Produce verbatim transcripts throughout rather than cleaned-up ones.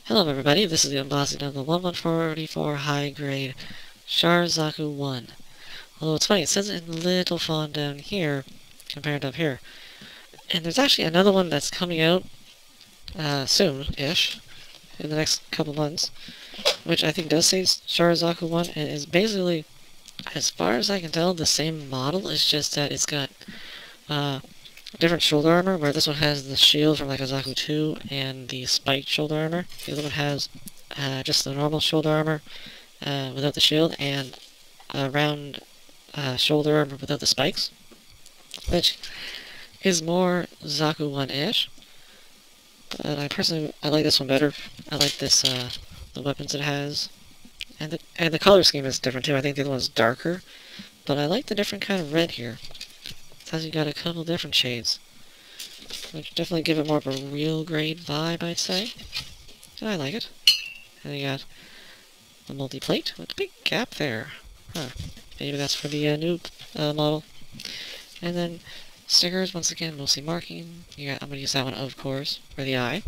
Hello everybody, this is the unboxing of the eleven forty-four high grade Char Zaku one. Although it's funny, it says it in little font down here compared to up here. And there's actually another one that's coming out uh, soon-ish, in the next couple months, which I think does say Char Zaku one, and is basically, as far as I can tell, the same model. It's just that it's got uh, different shoulder armor, where this one has the shield from like a Zaku two and the spiked shoulder armor. The other one has uh, just the normal shoulder armor uh, without the shield, and a round uh, shoulder armor without the spikes, which is more Zaku one-ish. But I personally, I like this one better. I like this, uh, the weapons it has. And the, and the color scheme is different too. I think the other one's darker. But I like the different kind of red here. It has you got a couple different shades, which definitely give it more of a real grade vibe, I'd say. So I like it. And you got the multi-plate with a big gap there. Huh. Maybe that's for the uh, new uh, model. And then stickers, once again, mostly marking. You got, I'm gonna use that one, of course, for the eye.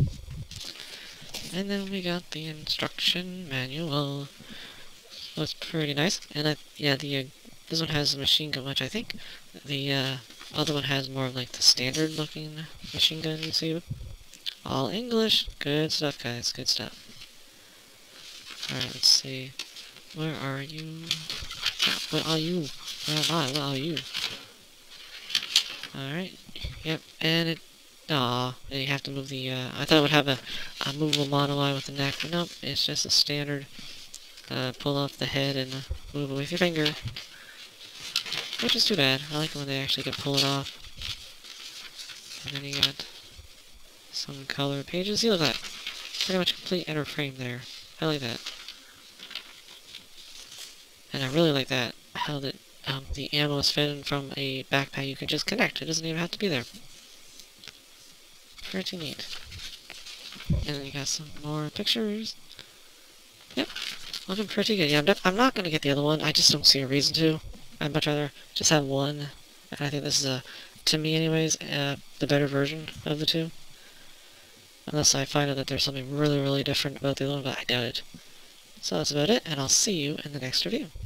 And then we got the instruction manual. Looks pretty nice. And I, yeah, the uh, this one has a machine gun, which I think the uh, other one has more of like the standard looking machine gun you see. All English. Good stuff, guys. Good stuff. Alright, let's see. Where are you? Where are you? Where am I? Where are you? Alright. Yep, and it... Aw, and you have to move the, uh... I thought it would have a, a movable model eye with the neck, but nope, it's just a standard, uh, pull off the head and uh, move it with your finger. Which is too bad. I like when they actually can pull it off. And then you got some color pages. See, look at that. Pretty much complete inner frame there. I like that. And I really like that, how the, um, the ammo is fed from a backpack you can just connect. It doesn't even have to be there. Pretty neat. And then you got some more pictures. Yep, looking pretty good. Yeah, I'm, I'm not going to get the other one. I just don't see a reason to. I'd much rather just have one. And I think this is, a, to me anyways, uh, the better version of the two. Unless I find out that there's something really, really different about the other one, but I doubt it. So that's about it, and I'll see you in the next review.